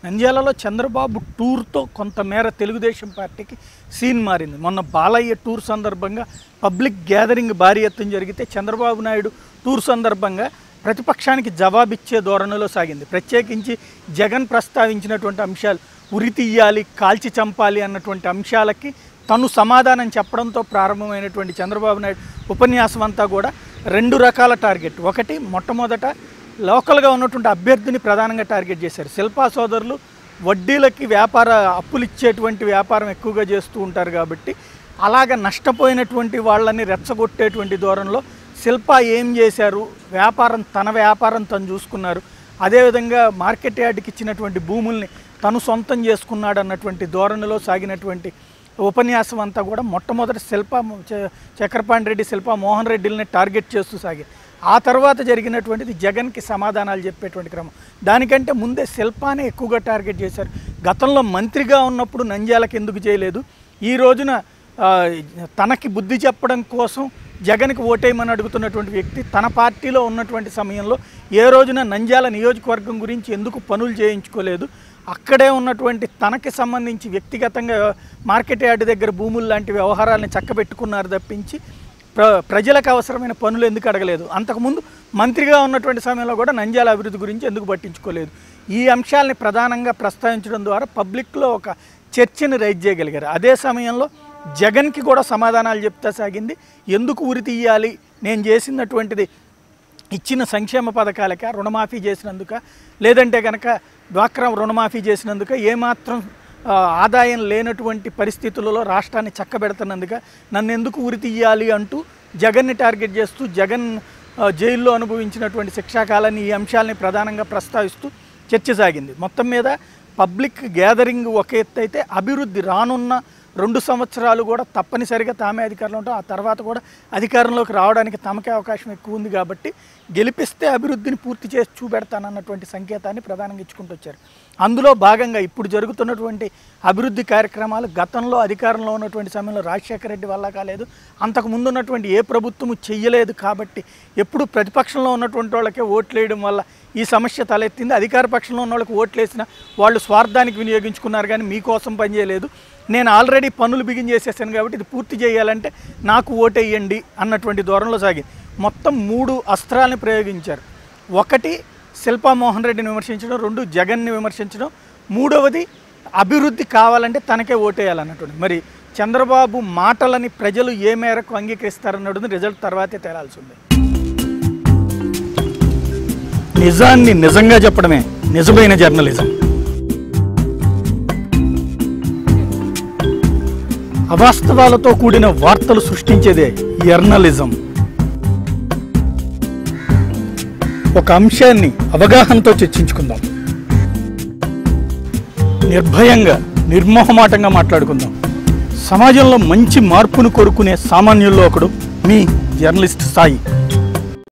నంద్యాలలో చంద్రబాబు టూర్తో కొంతమేర తెలుగుదేశం పార్టీకి సీన్ మారింది. మొన్న బాలయ్య టూర్ సందర్భంగా పబ్లిక్ గ్యాదరింగ్ భారీ ఎత్తున జరిగితే చంద్రబాబు నాయుడు టూర్ సందర్భంగా ప్రతిపక్షానికి జవాబిచ్చే ధోరణిలో సాగింది. ప్రత్యేకించి జగన్ ప్రస్తావించినటువంటి అంశాలు ఉరి తీయాలి, కాల్చి చంపాలి అన్నటువంటి అంశాలకి తను సమాధానం చెప్పడంతో ప్రారంభమైనటువంటి చంద్రబాబు నాయుడు ఉపన్యాసం అంతా కూడా రెండు రకాల టార్గెట్. ఒకటి, మొట్టమొదట లోకల్గా ఉన్నటువంటి అభ్యర్థిని ప్రధానంగా టార్గెట్ చేశారు. శిల్పా సోదరులు వడ్డీలకి అప్పులు ఇచ్చేటువంటి వ్యాపారం ఎక్కువగా చేస్తూ ఉంటారు కాబట్టి అలాగ నష్టపోయినటువంటి వాళ్ళని రెచ్చగొట్టేటువంటి ధోరణిలో శిల్పా ఏం చేశారు, తన వ్యాపారం తను చూసుకున్నారు, అదేవిధంగా మార్కెట్ యార్డ్కి ఇచ్చినటువంటి భూముల్ని తను సొంతం చేసుకున్నాడు అన్నటువంటి ధోరణిలో సాగినటువంటి ఉపన్యాసం అంతా కూడా మొట్టమొదటి చక్రపాణి రెడ్డి, శిల్పా మోహన్ రెడ్డిని టార్గెట్ చేస్తూ సాగి ఆ తర్వాత జరిగినటువంటిది జగన్కి సమాధానాలు చెప్పేటువంటి క్రమం. దానికంటే ముందే శిల్పానే ఎక్కువగా టార్గెట్ చేశారు. గతంలో మంత్రిగా ఉన్నప్పుడు నంద్యాలకు ఎందుకు చేయలేదు, ఈ రోజున తనకి బుద్ధి చెప్పడం కోసం జగన్కి ఓటేయమని అడుగుతున్నటువంటి వ్యక్తి తన పార్టీలో ఉన్నటువంటి సమయంలో ఏ రోజున నంద్యాల నియోజకవర్గం గురించి ఎందుకు పనులు చేయించుకోలేదు, అక్కడే ఉన్నటువంటి తనకి సంబంధించి వ్యక్తిగతంగా మార్కెట్ యార్డ్ దగ్గర భూములు లాంటి వ్యవహారాలను చక్కబెట్టుకున్నారు తప్పించి ప్రజలకు అవసరమైన పనులు ఎందుకు అడగలేదు, అంతకుముందు మంత్రిగా ఉన్నటువంటి సమయంలో కూడా నంద్యాల అభివృద్ధి గురించి ఎందుకు పట్టించుకోలేదు. ఈ అంశాలని ప్రధానంగా ప్రస్తావించడం ద్వారా పబ్లిక్లో ఒక చర్చని రైజ్ చేయగలిగారు. అదే సమయంలో జగన్కి కూడా సమాధానాలు చెప్తా సాగింది. ఎందుకు ఉరి తీయాలి, నేను చేసినటువంటిది ఇచ్చిన సంక్షేమ పథకాలక, రుణమాఫీ చేసినందుక, లేదంటే కనుక డ్వాక్రా రుణమాఫీ చేసినందుక, ఏమాత్రం ఆదాయం లేనటువంటి పరిస్థితులలో రాష్ట్రాన్ని చక్కబెడుతున్నందుక నన్ను ఎందుకు ఉరి తీయాలి అంటూ జగన్ని టార్గెట్ చేస్తూ జగన్ జైల్లో అనుభవించినటువంటి శిక్షాకాలాన్ని, ఈ అంశాలని ప్రధానంగా ప్రస్తావిస్తూ చర్చ సాగింది. మొత్తం మీద పబ్లిక్ గ్యాదరింగ్ ఒక ఎత్తు అయితే అభివృద్ధి రానున్న 2 సంవత్సరాలు కూడా తప్పనిసరిగా తామే అధికారంలో ఉంటాం, ఆ తర్వాత కూడా అధికారంలోకి రావడానికి తమకే అవకాశం ఎక్కువ ఉంది కాబట్టి గెలిపిస్తే అభివృద్ధిని పూర్తి చేసి చూపెడతానన్నటువంటి సంకేతాన్ని ప్రధానంగా ఇచ్చుకుంటూ వచ్చారు. అందులో భాగంగా ఇప్పుడు జరుగుతున్నటువంటి అభివృద్ధి కార్యక్రమాలు గతంలో అధికారంలో ఉన్నటువంటి సమయంలో రాజశేఖర రెడ్డి వల్ల కాలేదు, అంతకు ముందు ఉన్నటువంటి ఏ ప్రభుత్వము చెయ్యలేదు కాబట్టి ఎప్పుడు ప్రతిపక్షంలో ఉన్నటువంటి వాళ్ళకే ఓట్లు వేయడం వల్ల ఈ సమస్య తలెత్తింది. అధికార పక్షంలో ఉన్న వాళ్ళకి ఓట్లు వేసిన వాళ్ళు స్వార్థానికి వినియోగించుకున్నారు కానీ మీకోసం పనిచేయలేదు, నేను ఆల్రెడీ పనులు బిగిన్ చేసేసాను కాబట్టి ఇది పూర్తి చేయాలంటే నాకు ఓటేయండి అన్నటువంటి ధోరణిలో సాగింది. మొత్తం 3 అస్త్రాలను ప్రయోగించారు. ఒకటి, శిల్పా మోహన్ రెడ్డిని విమర్శించడం, 2 జగన్ని విమర్శించడం, 3వది అభివృద్ధి కావాలంటే తనకే ఓటేయాలన్నటువంటి. మరి చంద్రబాబు మాటలని ప్రజలు ఏ మేరకు అంగీకరిస్తారన్నది రిజల్ట్ తర్వాతే తేలాల్సి ఉంది. నిజాన్ని నిజంగా చెప్పడమే నిజమైన జర్నలిజం. అవాస్తవాలతో కూడిన వార్తలు సృష్టించేదే జర్నలిజం. ఒక అంశాన్ని అవగాహనతో చర్చించుకుందాం, నిర్భయంగా నిర్మోహమాటంగా మాట్లాడుకుందాం. సమాజంలో మంచి మార్పును కోరుకునే సామాన్యుల్లో ఒకడు మీ జర్నలిస్ట్ సాయి.